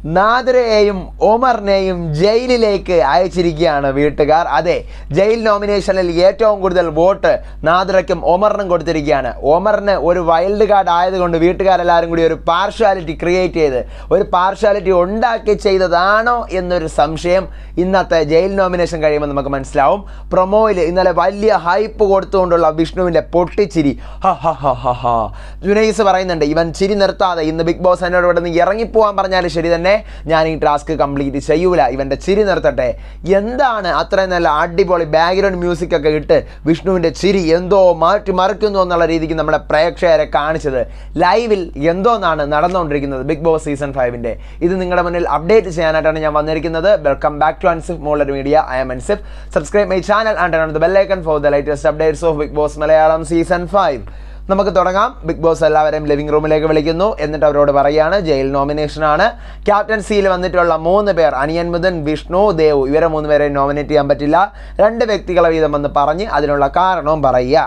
നാദിറയെയും ഒമറിനെയും ജയിലിലേക്ക് അയച്ചിരിക്കുകയാണ് വീട്ടുകാർ. അതെ, ജയിൽ നോമിനേഷനിൽ ഏറ്റവും കൂടുതൽ വോട്ട് നാദിറയ്ക്കും ഒമറിനും കൊടുത്തിരിക്കുകയാണ്. ഒമറിന് ഒരു വൈൽഡ് കാർഡ് ആയതുകൊണ്ട് വീട്ടുകാരെല്ലാവരും കൂടി ഒരു പാർഷ്യാലിറ്റി ക്രിയേറ്റ് ചെയ്ത് ഒരു പാർഷ്യാലിറ്റി ഉണ്ടാക്കി ചെയ്തതാണോ എന്നൊരു സംശയം ഇന്നത്തെ ജയിൽ നോമിനേഷൻ കഴിയുമ്പോൾ നമുക്ക് മനസ്സിലാവും. പ്രൊമോയിൽ ഇന്നലെ വലിയ ഹൈപ്പ് കൊടുത്തുകൊണ്ടുള്ള വിഷ്ണുവിൻ്റെ പൊട്ടിച്ചിരി, ഹ ഹ ഹ ഹ ഹ. ജുനൈസ് പറയുന്നുണ്ട്, ഇവൻ ചിരി നിർത്താതെ ഇന്ന് ബിഗ് ബോസ് എന്നോട് ഇവിടെ നിന്ന് ഇറങ്ങിപ്പോകാൻ പറഞ്ഞാലും ശരി തന്നെ ഞാൻ ഈ ടാസ്ക് കംപ്ലീറ്റ് ചെയ്യൂല, ഇവൻ്റെ ചിരി നിർത്തട്ടെ. എന്താണ് അത്രയും നല്ല അടിപൊളി ബാക്ക്ഗ്രൗണ്ട് മ്യൂസിക് ഒക്കെ ഇട്ട് വിഷ്ണുവിൻ്റെ ചിരി എന്തോ മാറ്റി മറിക്കുന്നു എന്നുള്ള രീതിക്ക് നമ്മുടെ പ്രേക്ഷകരെ കാണിച്ചത്. ലൈവിൽ എന്തോന്നാണ് നടന്നുകൊണ്ടിരിക്കുന്നത് ബിഗ് ബോസ് സീസൺ 5-ൻ്റെ. ഇത് നിങ്ങളുടെ മുന്നിൽ അപ്ഡേറ്റ് ചെയ്യാനായിട്ടാണ് ഞാൻ വന്നിരിക്കുന്നത്. Welcome back to Ansif Mollar media. I am Ansif. Subscribe my channel and turn on the bell icon for the latest updates of Bigg Boss Malayalam Season 5. നമുക്ക് തുടങ്ങാം. ബിഗ് ബോസ് എല്ലാവരെയും ലിവിംഗ് റൂമിലേക്ക് വിളിക്കുന്നു. എന്നിട്ട് അവരോട് പറയുകയാണ് ജയിൽ നോമിനേഷനാണ്. ക്യാപ്റ്റൻസിയിൽ വന്നിട്ടുള്ള 3 പേർ, അനിയൻ മുതൻ, വിഷ്ണു, ദേവു, ഇവരെ 3 പേരെ നോമിനേറ്റ് ചെയ്യാൻ പറ്റില്ല. 2 വ്യക്തികളെ വീതം വന്ന് പറഞ്ഞ് അതിനുള്ള കാരണവും പറയുക.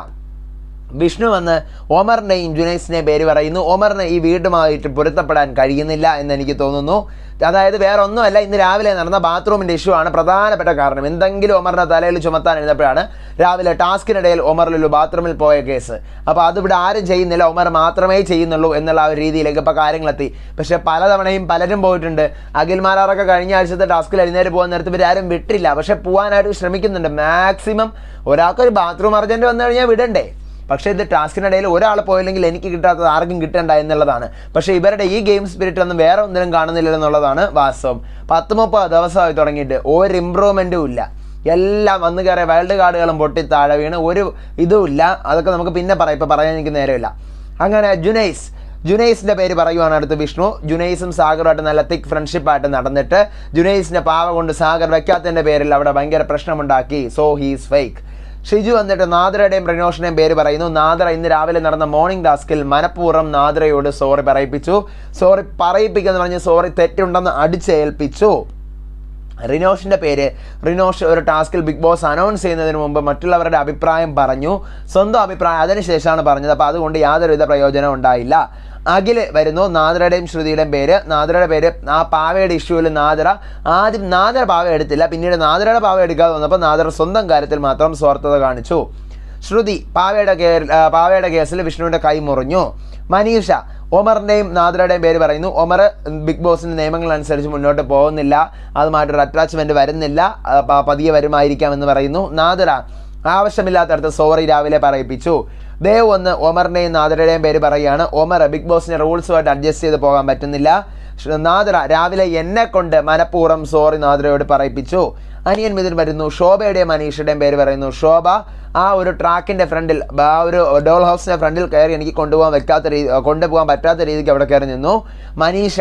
വിഷ്ണു വന്ന് ഒമറിൻ്റെയും ജുനൈസിൻ്റെയും പേര് പറയുന്നു. ഒമറിന് ഈ വീടുമായിട്ട് പൊരുത്തപ്പെടാൻ കഴിയുന്നില്ല എന്ന് എനിക്ക് തോന്നുന്നു. അതായത് വേറെ ഒന്നുമല്ല, ഇന്ന് രാവിലെ നടന്ന ബാത്റൂമിൻ്റെ ഇഷ്യൂ ആണ് പ്രധാനപ്പെട്ട കാരണം. എന്തെങ്കിലും ഒമറിൻ്റെ തലയിൽ ചുമത്താൻ എഴുന്നപ്പോഴാണ് രാവിലെ ടാസ്കിനിടയിൽ ഒമറിലൊരു ബാത്റൂമിൽ പോയ കേസ്. അപ്പോൾ അതിവിടെ ആരും ചെയ്യുന്നില്ല, ഒമർ മാത്രമേ ചെയ്യുന്നുള്ളൂ എന്നുള്ള ആ ഒരു രീതിയിലേക്ക് ഇപ്പോൾ കാര്യങ്ങളെത്തി. പക്ഷേ പലതവണയും പലരും പോയിട്ടുണ്ട്. അഖിൽമാരാറൊക്കെ കഴിഞ്ഞ ആഴ്ചത്തെ ടാസ്കിൽ എഴുന്നേറ്റ് പോകാൻ നേരത്തെ ഇവരാരും വിട്ടില്ല. പക്ഷേ പോകാനായിട്ട് ശ്രമിക്കുന്നുണ്ട്. മാക്സിമം ഒരാൾക്കൊരു ബാത്റൂം അർജൻറ്റ് വന്നു കഴിഞ്ഞാൽ വിടണ്ടേ. പക്ഷേ ഇത് ടാസ്കിനിടയിൽ ഒരാൾ പോയില്ലെങ്കിൽ എനിക്ക് കിട്ടാത്തത് ആർക്കും കിട്ടേണ്ട എന്നുള്ളതാണ്. പക്ഷേ ഇവരുടെ ഈ ഗെയിം സ്പിരിറ്റ് ഒന്നും വേറെ ഒന്നിനും കാണുന്നില്ല എന്നുള്ളതാണ് വാസ്തവം. 10-30 ദിവസമായി തുടങ്ങിയിട്ട് ഒരു ഇമ്പ്രൂവ്മെൻറ്റും ഇല്ല. എല്ലാം വന്നു കയറിയ വൈൽഡ് കാർഡുകളും പൊട്ടി താഴെ വീണ് ഒരു ഇതുമില്ല. അതൊക്കെ നമുക്ക് പിന്നെ പറയാം, ഇപ്പോൾ പറയാൻ എനിക്ക് നേരമില്ല. അങ്ങനെ ജുനൈസിൻ്റെ പേര് പറയുവാണ് അടുത്ത് വിഷ്ണു. ജുനൈസും സാഗറുമായിട്ട് നല്ല തിക്ക് ഫ്രണ്ട്ഷിപ്പായിട്ട് നടന്നിട്ട് ജുനൈസിൻ്റെ പാവ കൊണ്ട് സാഗർ വെക്കാത്തതിൻ്റെ പേരിൽ അവിടെ ഭയങ്കര പ്രശ്നമുണ്ടാക്കി. So he's fake. ഷിജു വന്നിട്ട് നാദിറയുടെയും റിനോഷിൻ്റെയും പേര് പറയുന്നു. നാദിറ ഇന്ന് രാവിലെ നടന്ന മോർണിംഗ് ടാസ്കിൽ മനഃപൂർവ്വം നാദിറയോട് സോറി പറയിപ്പിച്ചു. സോറി പറയിപ്പിക്കുമെന്ന് പറഞ്ഞ് സോറി തെറ്റുണ്ടെന്ന് അടിച്ചേൽപ്പിച്ചു. റിനോഷിൻ്റെ പേര്, റിനോഷ് ഒരു ടാസ്കിൽ ബിഗ് ബോസ് അനൗൺസ് ചെയ്യുന്നതിന് മുമ്പ് മറ്റുള്ളവരുടെ അഭിപ്രായം പറഞ്ഞു, സ്വന്തം അഭിപ്രായം അതിനുശേഷമാണ് പറഞ്ഞത്. അപ്പോൾ അതുകൊണ്ട് യാതൊരുവിധ പ്രയോജനം ഉണ്ടായില്ല. അഖിൽ വരുന്നു. നാദിറയുടെയും ശ്രുതിയുടെയും പേര്. നാദിറയുടെ പേര് ആ പാവയുടെ ഇഷ്യൂവിൽ ആദ്യം നാദിറ പാവ എടുത്തില്ല, പിന്നീട് നാദിറയുടെ പാവ എടുക്കാതെ വന്നപ്പോൾ നാദിറ സ്വന്തം കാര്യത്തിൽ മാത്രം സ്വാർത്ഥത കാണിച്ചു. ശ്രുതി പാവയുടെ കേസിൽ വിഷ്ണുവിൻ്റെ കൈ മുറിഞ്ഞു. മനീഷ ഒമറിൻ്റെയും നാദിറയുടെയും പേര് പറയുന്നു. ഒമർ ബിഗ് ബോസിൻ്റെ നിയമങ്ങളനുസരിച്ച് മുന്നോട്ട് പോകുന്നില്ല, അതുമായിട്ടൊരു അറ്റാച്ച്മെൻറ്റ് വരുന്നില്ല, പതിയെ വരുമായിരിക്കാം എന്ന് പറയുന്നു. നാദിറ ആവശ്യമില്ലാത്തടത്ത് സോറി രാവിലെ പറയിപ്പിച്ചു. ദേവ് വന്ന് ഒമറിൻ്റെയും നാദിറയുടെയും പേര് പറയുകയാണ്. ഒമർ ബിഗ് ബോസിൻ്റെ റൂൾസുമായിട്ട് അഡ്ജസ്റ്റ് ചെയ്ത് പോകാൻ പറ്റുന്നില്ല. നാദിറ രാവിലെ എന്നെ കൊണ്ട് മനഃപൂർവ്വം സോറി നാദിറയോട് പറയിപ്പിച്ചു. അനിയൻ മിഥുൻ വരുന്നു. ശോഭയുടെയും മനീഷയുടെയും പേര് പറയുന്നു. ശോഭ ആ ഒരു ട്രാക്കിൻ്റെ ഫ്രണ്ടിൽ, ആ ഒരു ഡോൾ ഹൗസിൻ്റെ ഫ്രണ്ടിൽ കയറി എനിക്ക് കൊണ്ടുപോകാൻ പറ്റാത്ത രീതിക്ക് അവിടെ കയറി നിന്നു. മനീഷ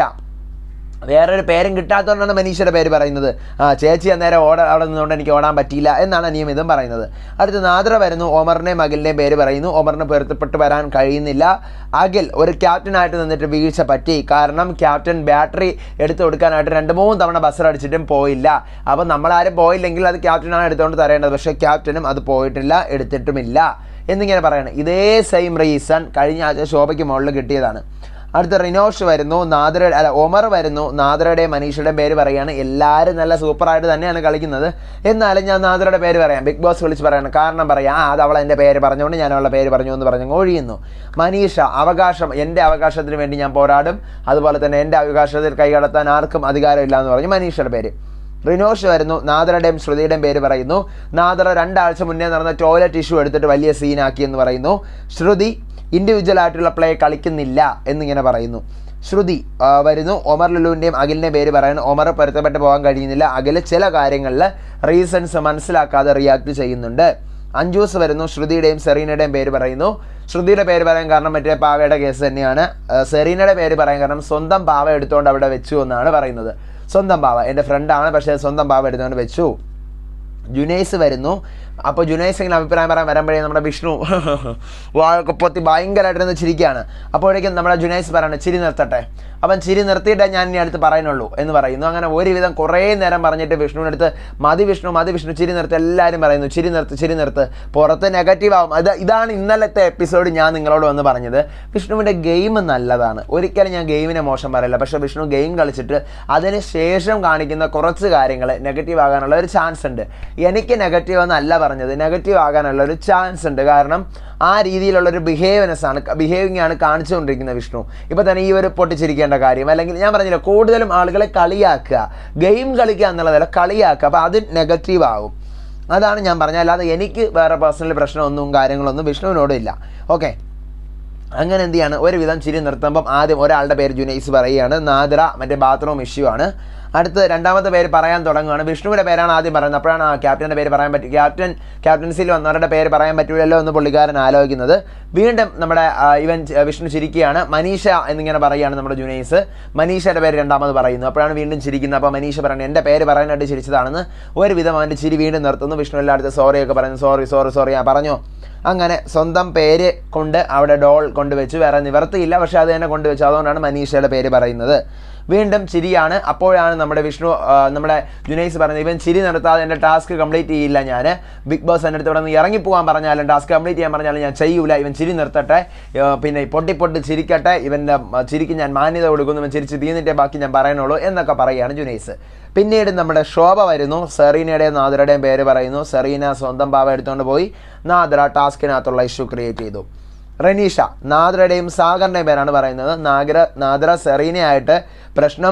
വേറൊരു പേരും കിട്ടാത്തതുകൊണ്ടാണ് മനീഷയുടെ പേര് പറയുന്നത്. ചേച്ചി അന്നേരം അവിടെ നിന്നുകൊണ്ട് എനിക്ക് ഓടാൻ പറ്റിയില്ല എന്നാണ് നിയമിതം പറയുന്നത്. അടുത്ത് നാദിറ വരുന്നു. ഒമറിൻ്റെയും അഖിലിൻ്റെയും പേര് പറയുന്നു. ഒമറിന് പൊരുത്തപ്പെട്ട് വരാൻ കഴിയുന്നില്ല. അഖിൽ ഒരു ക്യാപ്റ്റനായിട്ട് നിന്നിട്ട് വീഴ്ച പറ്റി. കാരണം ക്യാപ്റ്റൻ ബാറ്ററി എടുത്തു കൊടുക്കാനായിട്ട് 2-3 തവണ ബസർ അടിച്ചിട്ടും പോയില്ല. അപ്പോൾ നമ്മളാരും പോയില്ലെങ്കിൽ അത് ക്യാപ്റ്റനാണ് എടുത്തുകൊണ്ട് തരേണ്ടത്. പക്ഷേ ക്യാപ്റ്റനും അത് പോയിട്ടില്ല, എടുത്തിട്ടുമില്ല എന്നിങ്ങനെ പറയണം. ഇതേ സെയിം റീസൺ കഴിഞ്ഞ ആഴ്ച ശോഭയ്ക്ക് മുകളിൽ കിട്ടിയതാണ്. അടുത്ത റിനോഷ് വരുന്നു. ഒമർ വരുന്നു. നാദിറയുടെയും മനീഷയുടെയും പേര് പറയുകയാണ്. എല്ലാവരും നല്ല സൂപ്പറായിട്ട് തന്നെയാണ് കളിക്കുന്നത്, എന്നാലും ഞാൻ നാദിറയുടെ പേര് പറയാം. ബിഗ് ബോസ് വിളിച്ച് പറയണം, കാരണം പറയാം അത് അവൾ എൻ്റെ പേര് പറഞ്ഞുകൊണ്ട് ഞാൻ അവളുടെ പേര് പറഞ്ഞു എന്ന് പറഞ്ഞ് ഒഴിയുന്നു. മനീഷ അവകാശം, എൻ്റെ അവകാശത്തിന് വേണ്ടി ഞാൻ പോരാടും, അതുപോലെ തന്നെ എൻ്റെ അവകാശത്തിൽ കൈകടത്താൻ ആർക്കും അധികാരമില്ല എന്ന് പറഞ്ഞു മനീഷയുടെ പേര്. റിനോഷ് വരുന്നു. നാദിറയുടെയും ശ്രുതിയുടെയും പേര് പറയുന്നു. നാദിറ 2 ആഴ്ച മുന്നേ നടന്ന ടോയ്ലറ്റ് ഇഷ്യൂ എടുത്തിട്ട് വലിയ സീനാക്കി എന്ന് പറയുന്നു. ശ്രുതി ഇൻഡിവിജ്വലായിട്ടുള്ള പ്ലേ കളിക്കുന്നില്ല എന്നിങ്ങനെ പറയുന്നു. ശ്രുതി വരുന്നു. ഒമർ ലുലുവിൻ്റെയും അഖിലിൻ്റെയും പേര് പറയുന്നു. ഒമർ പൊരുത്തപ്പെട്ട് പോകാൻ കഴിയുന്നില്ല. അഖിൽ ചില കാര്യങ്ങളിൽ റീസൺസ് മനസ്സിലാക്കാതെ റിയാക്ട് ചെയ്യുന്നുണ്ട്. അഞ്ജൂസ് വരുന്നു. ശ്രുതിയുടെയും സെറീനയുടെയും പേര് പറയുന്നു. ശ്രുതിയുടെ പേര് പറയാൻ കാരണം മറ്റേ പാവയുടെ കേസ് തന്നെയാണ്. സെറീനയുടെ പേര് പറയാൻ കാരണം സ്വന്തം പാവ എടുത്തുകൊണ്ട് അവിടെ വെച്ചു എന്നാണ് പറയുന്നത്. സ്വന്തം പാവ എൻ്റെ ഫ്രണ്ടാണ്, പക്ഷേ സ്വന്തം പാവ എടുത്തുകൊണ്ട് വെച്ചു. ജുനൈസ് വരുന്നു. അപ്പോൾ ജുനൈസ് ഇങ്ങനെ അഭിപ്രായം പറയാൻ വരുമ്പോഴേ നമ്മുടെ വിഷ്ണു വാഴൊക്കെ പൊത്തി ഭയങ്കരമായിട്ടിരുന്ന് ചിരിക്കുകയാണ്. അപ്പോഴേക്കും നമ്മുടെ ജുനൈസ് പറയണം ചിരി നിർത്തട്ടെ, അവൻ ചിരി നിർത്തിയിട്ടേ ഞാൻ ഇനി അടുത്ത് പറയുന്നുള്ളൂ എന്ന് പറയുന്നു. അങ്ങനെ ഒരുവിധം കുറേ നേരം പറഞ്ഞിട്ട് വിഷ്ണുവിൻ്റെ അടുത്ത് മതി വിഷ്ണു ചിരി നിർത്തി എല്ലാവരും പറയുന്നു ചിരി നിർത്ത് പുറത്ത് നെഗറ്റീവ് ആവും. ഇതാണ് ഇന്നലത്തെ എപ്പിസോഡ് ഞാൻ നിങ്ങളോട് വന്ന് പറഞ്ഞത്. വിഷ്ണുവിൻ്റെ ഗെയിം നല്ലതാണ്, ഒരിക്കലും ഞാൻ ഗെയിമിനെ മോശം പറയില്ല. പക്ഷേ വിഷ്ണു ഗെയിം കളിച്ചിട്ട് അതിന് ശേഷം കാണിക്കുന്ന കുറച്ച് കാര്യങ്ങൾ നെഗറ്റീവ് ആകാനുള്ള ഒരു ചാൻസ് ഉണ്ട്. എനിക്ക് നെഗറ്റീവ് എന്നല്ല പറഞ്ഞത്, നെഗറ്റീവ് ആകാനുള്ള ഒരു ചാൻസ് ഉണ്ട്. കാരണം ആ രീതിയിലുള്ളൊരു ബിഹേവിംഗ് ആണ് കാണിച്ചുകൊണ്ടിരിക്കുന്നത് വിഷ്ണു. ഇപ്പോൾ തന്നെ ഈ ഒരു പൊട്ടിച്ചിരിക്കേണ്ട കാര്യം, അല്ലെങ്കിൽ ഞാൻ പറഞ്ഞില്ല കൂടുതലും ആളുകളെ കളിയാക്കുക, ഗെയിം കളിക്കുക എന്നുള്ളതല്ല കളിയാക്കുക, അപ്പോൾ അത് നെഗറ്റീവ് ആകും. അതാണ് ഞാൻ പറഞ്ഞത്. അല്ലാതെ എനിക്ക് വേറെ പേഴ്സണൽ പ്രശ്നമൊന്നും കാര്യങ്ങളൊന്നും വിഷ്ണുവിനോടും ഇല്ല. ഓക്കെ, അങ്ങനെ എന്ത് ചെയ്യാണ് ഒരുവിധം ചിരി നിർത്തുമ്പം ആദ്യം ഒരാളുടെ പേര് ജുനൈസ് പറയുകയാണ്, നാദിറ മറ്റേ ബാത്റൂം ഇഷ്യൂ ആണ്. അടുത്ത് രണ്ടാമത്തെ പേര് പറയാൻ തുടങ്ങുകയാണ്. വിഷ്ണുവിൻ്റെ പേരാണ് ആദ്യം പറയുന്നത്. അപ്പോഴാണ് ക്യാപ്റ്റൻ്റെ പേര് പറയാൻ പറ്റും, ക്യാപ്റ്റൻസിയിൽ വന്നവരുടെ പേര് പറയാൻ പറ്റില്ലല്ലോ എന്ന് പുള്ളിക്കാരൻ ആലോചിക്കുന്നത്. വീണ്ടും നമ്മുടെ വിഷ്ണു ചിരിക്കുകയാണ്. മനീഷ എന്നിങ്ങനെ പറയുകയാണ് നമ്മുടെ ജുനൈസ്. മനീഷയുടെ പേര് രണ്ടാമത് പറയുന്നു. അപ്പോഴാണ് വീണ്ടും ചിരിക്കുന്നത്. അപ്പോൾ മനീഷ പറയുന്നത് എൻ്റെ പേര് പറയാനായിട്ട് ചിരിച്ചതാണെന്ന്. ഒരുവിധം അവൻ്റെ ചിരി വീണ്ടും നിർത്തുന്നു. വിഷ്ണു എല്ലായിടത്തും സോറിയൊക്കെ പറയുന്നു. സോറി ഞാൻ പറഞ്ഞോ. അങ്ങനെ സ്വന്തം പേര് കൊണ്ട് അവിടെ ഡോൾ കൊണ്ടുവച്ചു, വേറെ നിവർത്തിയില്ല, പക്ഷേ അത് തന്നെ കൊണ്ടുവച്ചു. അതുകൊണ്ടാണ് മനീഷയുടെ പേര് പറയുന്നത്. വീണ്ടും ചിരിയാണ്. അപ്പോഴാണ് നമ്മുടെ നമ്മുടെ ജുനൈസ് പറയുന്നത് ഇവൻ ചിരി നിർത്താതെ എൻ്റെ ടാസ്ക് കംപ്ലീറ്റ് ചെയ്യില്ല. ഞാൻ ബിഗ് ബോസ് എൻ്റെ അടുത്ത് ഇവിടെ നിന്ന് ഇറങ്ങിപ്പോകാൻ പറഞ്ഞാലും ടാസ്ക് കംപ്ലീറ്റ് ചെയ്യാൻ പറഞ്ഞാലും ഞാൻ ചെയ്യൂല. ഇവൻ ചിരി നിർത്തട്ടെ, പിന്നെ പൊട്ടി ചിരിക്കട്ടെ, ഇവൻ്റെ ചിരിക്ക് ഞാൻ മാന്യത കൊടുക്കുന്നു, ഇവൻ ചിരിച്ച് തീർന്നിട്ടേ ബാക്കി ഞാൻ പറയണുള്ളൂ എന്നൊക്കെ പറയുകയാണ് ജുനൈസ്. പിന്നീട് നമ്മുടെ ശോഭ വരുന്നു. സെറീനയുടെയും നാദിറയുടെയും പേര് പറയുന്നു. സെറീന സ്വന്തം പാവ എടുത്തുകൊണ്ട് പോയി. നാദിറ ടാസ്കിനകത്തുള്ള ഇഷ്യൂ ക്രിയേറ്റ് ചെയ്തു. റനീഷ നാദിറയുടെയും സാഗറിൻ്റെയും പേരാണ് പറയുന്നത്. നാദിറ സെറീനയായിട്ട് പ്രശ്നം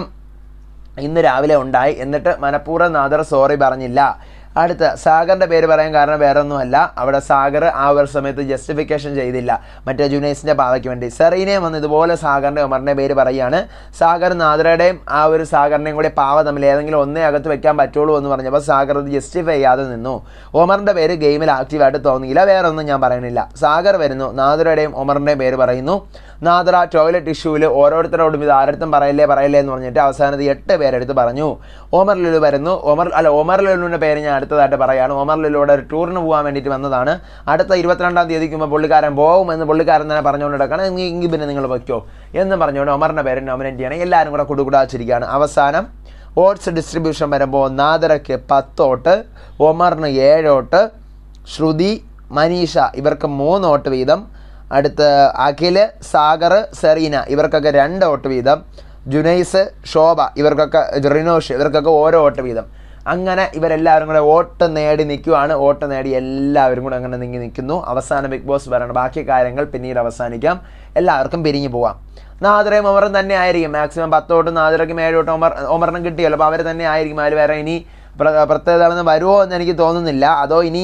ഇന്ന് രാവിലെ ഉണ്ടായി, എന്നിട്ട് മനഃപൂർവ്വം നാദിറ സോറി പറഞ്ഞില്ല. അടുത്ത സാഗറിൻ്റെ പേര് പറയാൻ കാരണം വേറെ ഒന്നുമല്ല, അവിടെ സാഗർ ആ ഒരു സമയത്ത് ജസ്റ്റിഫിക്കേഷൻ ചെയ്തില്ല മറ്റേ ജുനൈസിൻ്റെ പാവയ്ക്ക് വേണ്ടി. സെറീനയും വന്ന് ഇതുപോലെ സാഗറിൻ്റെ ഒമറിൻ്റെ പേര് പറയുകയാണ്. സാഗർ നാദിറയുടെയും ആ ഒരു സാഗറിനെയും കൂടി പാവ തമ്മിൽ ഏതെങ്കിലും ഒന്നേ അകത്ത് വെക്കാൻ പറ്റുള്ളൂ എന്ന് പറഞ്ഞപ്പോൾ സാഗർ അത് ജസ്റ്റിഫൈ ചെയ്യാതെ നിന്നു. ഒമറിൻ്റെ പേര് ഗെയിമിൽ ആക്റ്റീവായിട്ട് തോന്നിയില്ല. വേറെ ഒന്നും ഞാൻ പറയുന്നില്ല. സാഗർ വരുന്നു, നാദിറയുടെയും ഒമറിൻ്റെയും പേര് പറയുന്നു. നാദിറ ടോയ്ലറ്റ് ഇഷ്യൂവിൽ ഓരോരുത്തരോടും ഇത് ആരടുത്തും പറയല്ലേ എന്ന് പറഞ്ഞിട്ട് അവസാനത്ത് 8 പേരെടുത്ത് പറഞ്ഞു. ഒമർ ലുലു വരുന്നു. ഒമർ ലുലുവിൻ്റെ പേര് ഞാൻ അടുത്തതായിട്ട് പറയുകയാണ്. ഒമർ ലുലുവിടെ ഒരു ടൂറിന് പോകാൻ വേണ്ടിയിട്ട് വന്നതാണ്. അടുത്ത 22-ാം തീയതിക്കുമ്പോൾ പുള്ളിക്കാരൻ പോകുമെന്ന് പുള്ളിക്കാരൻ തന്നെ പറഞ്ഞുകൊണ്ട് കിടക്കണം. എങ്കിൽ പിന്നെ നിങ്ങൾ വയ്ക്കോ എന്ന് പറഞ്ഞുകൊണ്ട് ഒമറിൻ്റെ പേര് നോമിനേറ്റ് ചെയ്യണം. എല്ലാവരും കൂടെ കുടുകുടാച്ചിരിക്കുകയാണ്. അവസാനം വോട്ട്സ് ഡിസ്ട്രിബ്യൂഷൻ വരുമ്പോൾ നാദിറയ്ക്ക് 10 വോട്ട്, ഒമറിന് 7 വോട്ട്, ശ്രുതി, മനീഷ ഇവർക്ക് 3 വോട്ട് വീതം. അടുത്ത് അഖിൽ, സാഗർ, സെറീന ഇവർക്കൊക്കെ 2 വോട്ട് വീതം. ജുനൈസ്, ശോഭ ഇവർക്കൊക്കെ, റിനോഷ് ഇവർക്കൊക്കെ ഓരോ വോട്ട് വീതം. അങ്ങനെ ഇവരെല്ലാവരും കൂടെ വോട്ട് നേടി നിൽക്കുവാണ്. വോട്ട് നേടി എല്ലാവരും കൂടെ അങ്ങനെ നിൽക്കുന്നു. അവസാനം ബിഗ് ബോസ് പറയണം ബാക്കി കാര്യങ്ങൾ പിന്നീട് അവസാനിക്കാം, എല്ലാവർക്കും പിരിഞ്ഞു പോവാം. നാദിറയും ഒമറും തന്നെ ആയിരിക്കും. മാക്സിമം 10 വോട്ട് നാദിറയ്ക്കും 7 വോട്ട് ഒമറിനും കിട്ടിയല്ലോ. അപ്പോൾ അവർ തന്നെ ആയിരിക്കും. അവർ വേറെ ഇനി പ്രത്യേകത വരുമോ എന്ന് എനിക്ക് തോന്നുന്നില്ല. അതോ ഇനി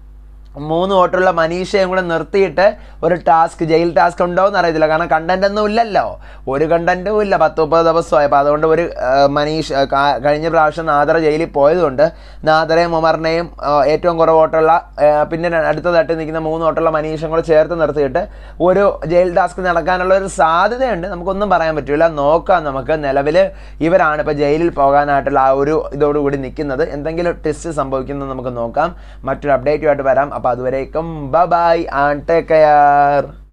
3 വോട്ടുള്ള മനീഷയും കൂടെ നിർത്തിയിട്ട് ഒരു ജയിൽ ടാസ്ക് ഉണ്ടോ എന്ന് അറിയത്തില്ല. കാരണം കണ്ടന്റ് ഒന്നും ഇല്ലല്ലോ, ഒരു കണ്ടന്റും ഇല്ല. 10-30 ദിവസമായി. അപ്പോൾ അതുകൊണ്ട് ഒരു കഴിഞ്ഞ പ്രാവശ്യം നാദിറ ജയിലിൽ പോയതുകൊണ്ട് നാദിറയും ഒമറിനെയും ഏറ്റവും കുറവ് വോട്ടുള്ള പിന്നെ അടുത്തതായിട്ട് നിൽക്കുന്ന 3 വോട്ടുള്ള മനീഷയും കൂടെ ചേർത്ത് നിർത്തിയിട്ട് ഒരു ജയിൽ ടാസ്ക് നടക്കാനുള്ള ഒരു സാധ്യതയുണ്ട്. നമുക്കൊന്നും പറയാൻ പറ്റില്ല, നോക്കാം. നമുക്ക് നിലവിൽ ഇവരാണ് ഇപ്പോൾ ജയിലിൽ പോകാനായിട്ടുള്ള ആ ഒരു ഇതോടുകൂടി നിൽക്കുന്നത്. എന്തെങ്കിലും ടെസ്റ്റ് സംഭവിക്കുന്നത് നമുക്ക് നോക്കാം. മറ്റൊരു അപ്ഡേറ്റുമായിട്ട് വരാം. അപ്പോൾ അതുവരേക്കും ബൈ ആൻഡ് ടേക്ക് കെയർ.